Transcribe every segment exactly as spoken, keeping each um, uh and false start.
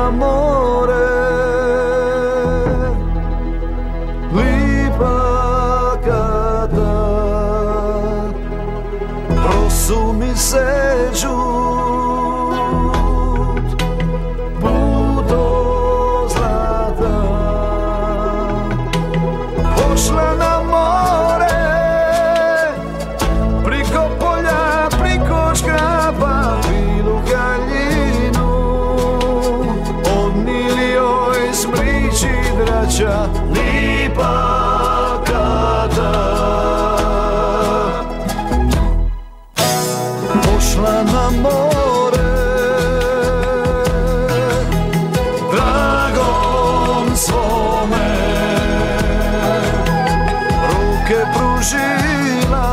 na more. Lipa kada prosumi se džut puto zlata, pošla na more, priko polja, priko škraba, bilu haljinu odnili joj smrići drača. Lipa kada pošla na more, dragom svome ruke pružila,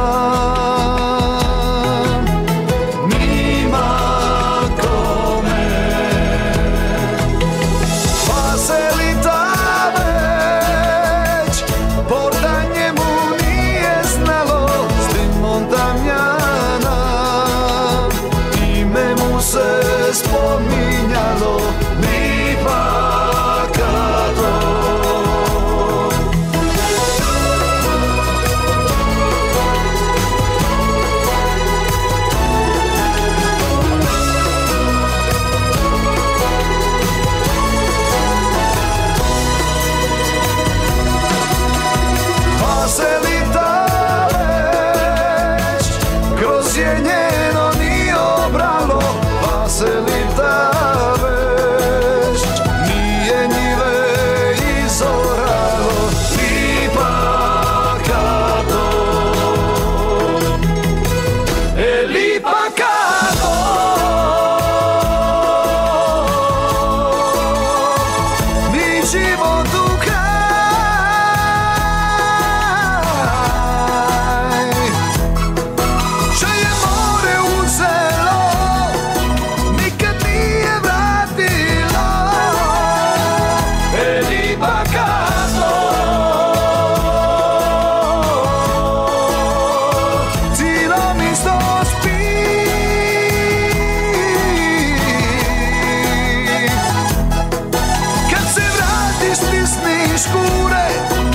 nima kome. Pa se li ta već porta njemu nije znalo, s dimom tamjana ime mu se spominjalo. Lipa kada pa se li ta već kroz je njeno nije obralo, pa se li ta već nije njive izoralo. Lipa kada, e lipa kada mi životu kraj, što je more uzelo, nikad nije vratilo. E lipa kada cijelo misto spi, kad se vratiš stisni škure,